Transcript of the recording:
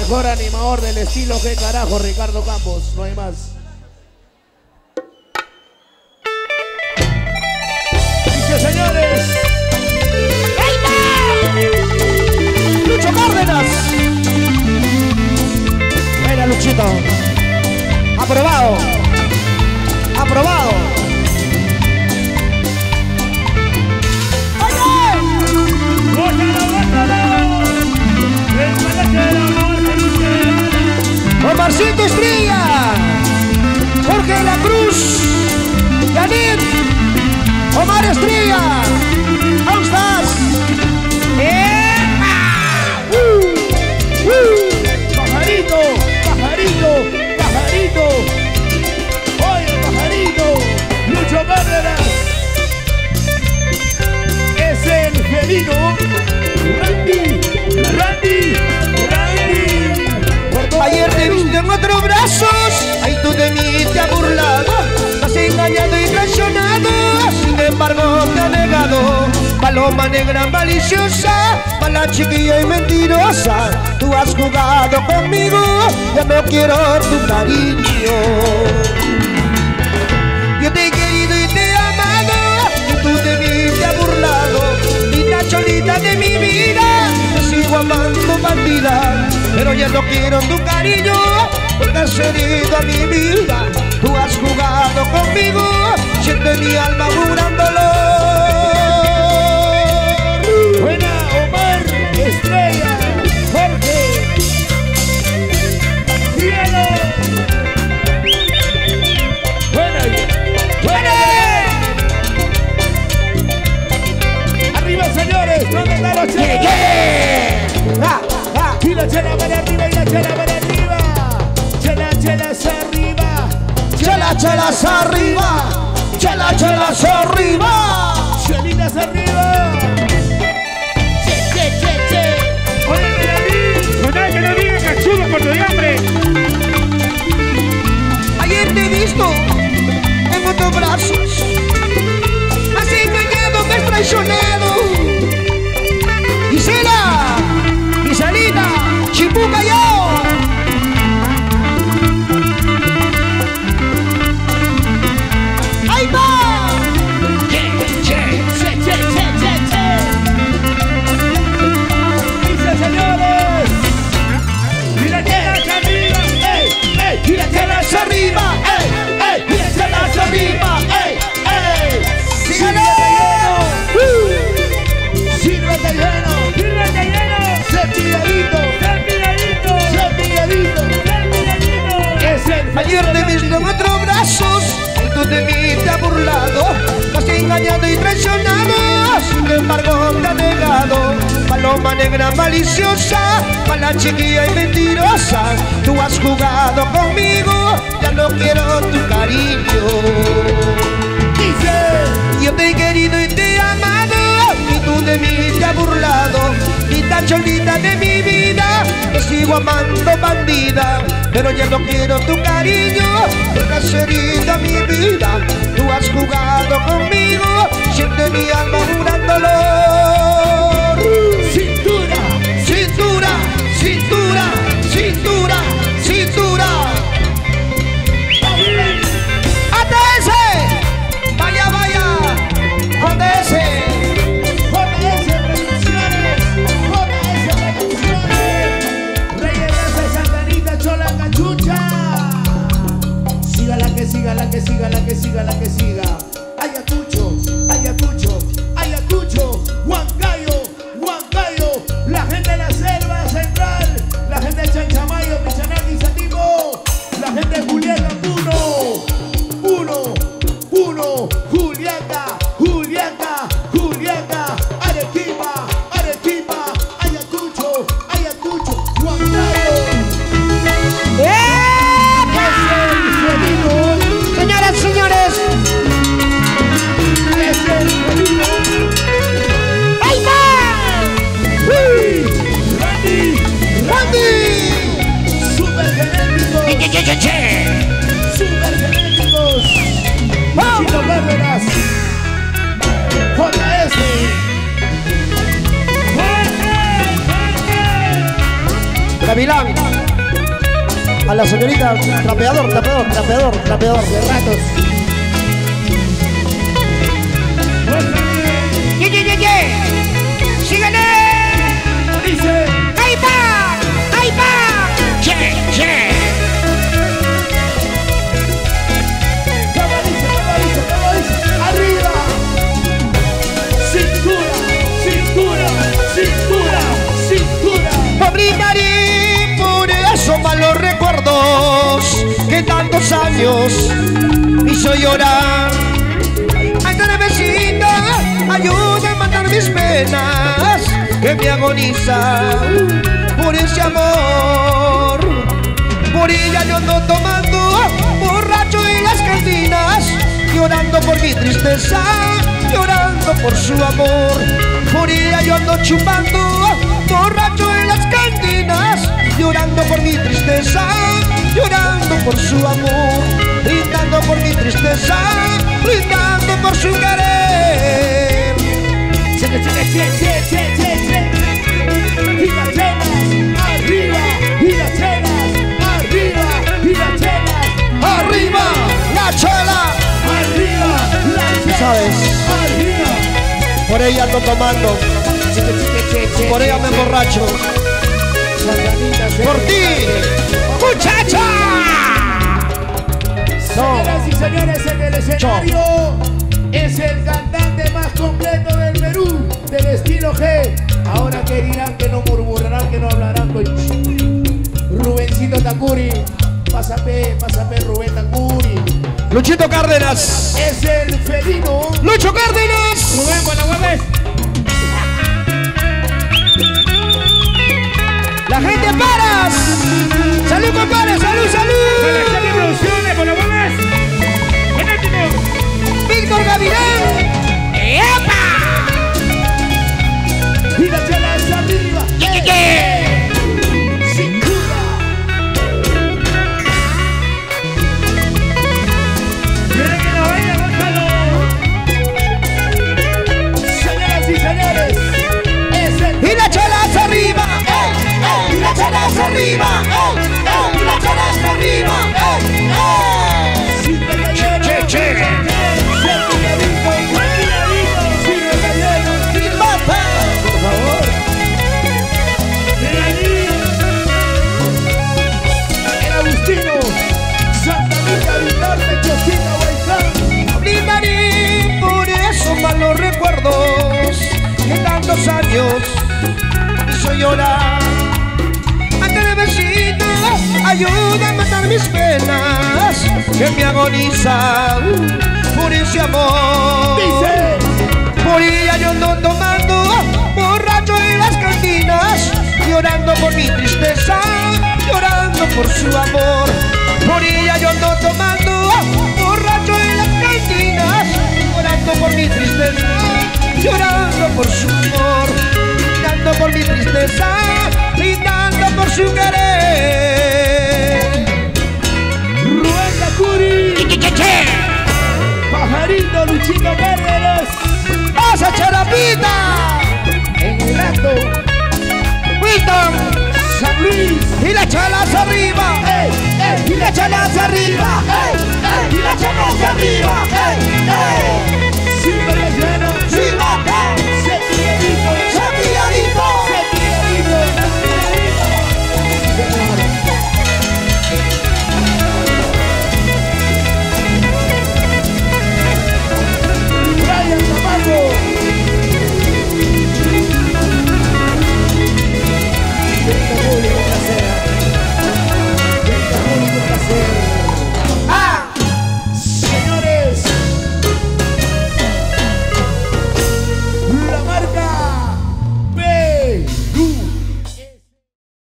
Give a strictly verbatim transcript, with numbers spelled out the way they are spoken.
mejor animador del estilo, qué carajo, Ricardo Campos, no hay más. Dice, señores, Lucho Cárdenas. Venga, Luchito. Aprobado. Aprobado. Omarcito Estrella, Jorge de la Cruz, Yanit, Omar Estrella, ¿cómo estás? uh, uh, pajarito, pajarito, pajarito, oye, pajarito, Lucho Cárdenas, es el felino, Randy, Randy, Randy. Ayer te viste en otros brazos, ahí tú de mí te has burlado, me has engañado y traicionado, sin embargo te has negado. Paloma negra maliciosa, mala chiquilla y mentirosa, tú has jugado conmigo, ya no quiero tu cariño. Yo te he querido y te he amado, y tú de mí te has burlado, linda cholita de mi vida, te sigo amando bandida. Pero ya no quiero tu cariño, porque has herido a mi vida. Tú has jugado conmigo, siento en mi alma jurándolo. Buena, Omar Estrella, Jorge, cielo. Buena, buena. Arriba, señores, ¿dónde están los chelos? Yeah. Y la chela para arriba, y la chela para arriba. Chela, chelas arriba. Chela, chelas arriba. Chela, chelas arriba. Chelitas arriba. Che, che, che, che. Oye, David, con tal que no digas cachudo por tu hambre. Ayer te he visto en otros brazos, me has engañado, me has traicionado. Gisela, Giselita, Chipuca yo. ¡Ahí va! Che, che, che, che, che, che, che. Dice, señores. Y la chela arriba, ey, ey. Y la chela arriba, ey, ey. Y la chela arriba, ey, ey. ¡Síguele! Sírvete lleno, ¡Sírvete lleno! cepilladito, ¡Cepilladito! cepilladito. ¡Cepilladito! Es el Ayer te he visto en otros brazos, y tú de mí te has burlado, me has engañado y traicionado, sin embargo te has negado. Paloma negra maliciosa, mala chiquilla y mentirosa, tú has jugado conmigo, ya no quiero tu cariño. dice. Yo te he querido y te he amado, y tú de mí te has burlado, linda cholita de mi vida, te sigo amando bandida. Pero ya no quiero tu cariño, porque has herido a mi vida. Tú has jugado conmigo, siente mi alma jurándolo. Cintura, Cintura, cintura, cintura, cintura. ¡A T S! ¡Vaya, vaya! ¡A T S! J S Producciones, J S Producciones, Reyes de Santa Anita, Chola Cachucha. Siga la que siga, la que siga, la que siga, la que siga. Ayacucho, Ayacucho, Ayacucho, Huancayo, Huancayo, la gente de la selva central, la gente de Chanchamayo, Pichanaki, Sativo, la gente de Juliaca, Puno, Puno, Puno, Juliaca, Juliaca, Juliaca, Arequipa, Arequipa, Ayacucho, Ayacucho, Huancayo. Señoras y señores, Es el felino. ¡ahí va! ¡Uy! Randy, ¡Randy! super genéticos, ¡Che, che, che, che! super genéticos. Luchito Cárdenas, J S. ¡Fuerte! ¡Fuerte! Gavilán. A la señorita trapeador, trapeador, trapeador, trapeador. De ratos. ¡Ye, ye, ye, ye! ¡Síguele! Dice. ¡Ahí va! ¡Ahí va! ¡Che, che! ¿Cómo dice? ¿Cómo dice? ¿Cómo dice? ¡Arriba! Cintura, cintura, cintura, cintura. Brindaré por esos malos recuerdos que tantos años me hizo llorar. Ay, tenebecita, ayuda a matar mis penas que me agonizan por ese amor. Por ella yo ando tomando, borracho en las cantinas, llorando por mi tristeza, llorando por su amor. Por ella yo ando chupando, borracho en las cantinas, llorando por mi tristeza, llorando por su amor, brindando por mi tristeza, brindando por su querer. Che, che, che, che, che, che, che, che. Y las chelas, arriba, y las chelas, arriba, y las chelas, ¡Arriba la chela! arriba, las chelas, ¿Sabes? arriba. Por ella ando tomando, Che, che, che, che, che, por ella me emborracho. Santanita, se- ¡Por ti, muchacha! Señoras y señores, en el escenario es el cantante más completo del Perú, del estilo G. Ahora que dirán, que no murmurarán, que no hablarán con Rubencito Tacuri. Pásame, pásame Rubén Tacuri. Luchito Cárdenas. Es el felino. ¡Lucho Cárdenas! Rubén, con la hueves. ¡La gente paras! ¡Salud, compadre! ¡Salud, salud! Selección y producciones, con la hueves. Penúltimo. ¡Víctor Gavilán! ¡Epa! Y la chela es arriba. ¡Ye, ye, ye! Cintura. Quiere que no vaya, Gonzalo. Señoras y señores, es el ¡Y la chela hacia arriba! ¡Eh, eh! ¡Y la chela hacia arriba! ¡Eh, eh! ¡Y la chela hacia arriba! ¡Eh, eh! ¡Che, che! ¡Mata! Por favor. El Agustino, Santa Rita, Vitarte, Chocita, Huaycán. Brindaré por esos malos recuerdos que tantos años me hizo llorar. Ante el vecino, ayuda a matar mis penas que me agonizan por ese amor. Dice. Por ella yo ando tomando, borracho en las cantinas, llorando por mi tristeza, llorando por su amor. Por ella yo ando tomando, borracho en las cantinas, llorando por mi tristeza, llorando por su amor, brindando por mi tristeza, brindando por su querer. Rubén Tacuri. Pajarito, Luchito Cárdenas. ¡Pasa, charapita! En el rato, ¡Wilton! San Luis. ¡Y la chala hacia arriba! ¡Ey, ey! ¡Y la chala hacia arriba! ¡Ey, ey! ¡Y la chala hacia arriba! ¡Ey, ey!